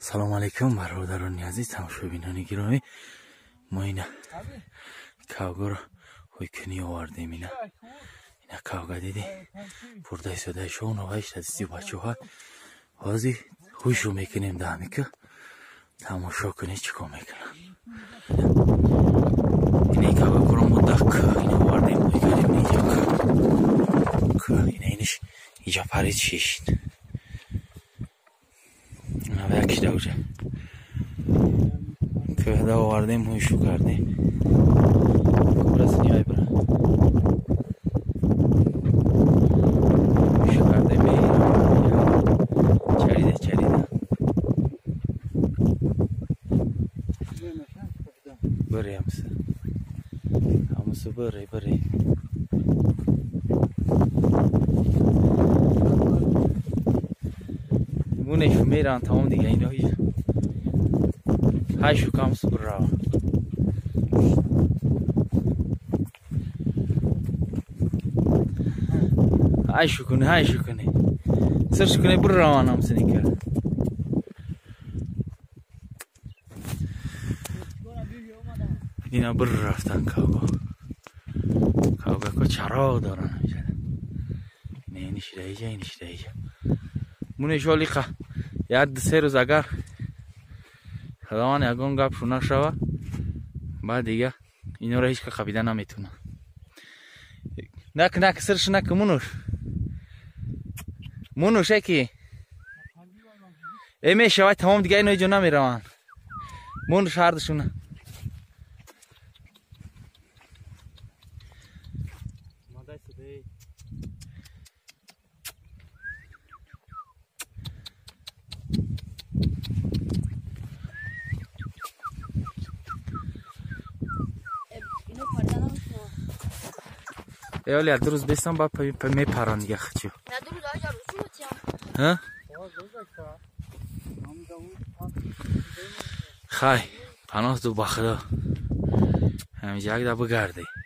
سلام علیکم برادران عزیز، تماشاگران گرامی. ما اینا کاغا رو های کنی آوردیم. اینا کاغا دیدی پرده ساده شون و هشت دستی بچه ها بازی خوشو میکنیم دامی که تماشا کنی چیکار میکنن. اینه کاغا کرم مدک اینا آوردیم های کنیم اینجا که اینش اینجا پرید شیشت اینا یکش دوجه که دا آوردیم هایشو کردیم برس نیای برا هایشو کردیم چریده بری همسه بری مونشو میرن تمام دیگه اینا هایشو کامسه برا هایشو کنه سرش کنه برو روان همسه نیکه اینا بر رفتن کاغا که چراغ دارن نه اینش دیجا مونش ولی یاد سه روز اگر خداوند یگان گپ شو نشوه بعد دیگه اینا رو هیچ که خبیده نمیتونه. نک سرش نک مونوش اکی ای میشه تمام دیگه اینا جو نمیرون مونوش هردشونه یا ولی دو روز بیستم با میپرن دیگه خچیو ها خای پناه دو بخدا همینجا اگه دا بگرده